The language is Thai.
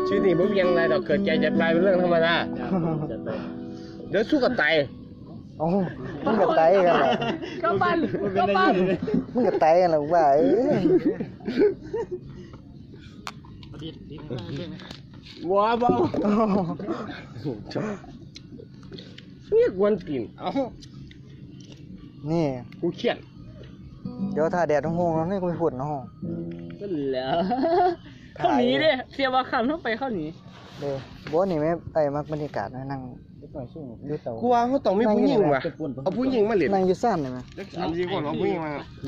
ชีวิตนี้ผมยังไรดอกเกิดใจจะตายเป็นเรื่องธรรมดาเดี๋ยวสู้กับไตโอ้มึงกับไตกันเหรอก็ปั้นมึงกับไตกันเหรอว่าว้าบ้าเนี่ยกวนกินเอ้านี่กูเครียดเดี๋ยวถ้าแดดห้องๆนี่กูพูดเนาะก็แล้วเข้าหนีดิเสียว่าคำเข้าไปเข้าหนีเด้บ่นี่แม่ไอ้มักบรรยากาศนั่งอยู่เตากูว่าเขาต้องมีผู้หญิงว่ะเอาผู้หญิงมาเล่นนั่งอยู่ซ่านนี่แม่ 3-4 คนเอาผู้หญิงมา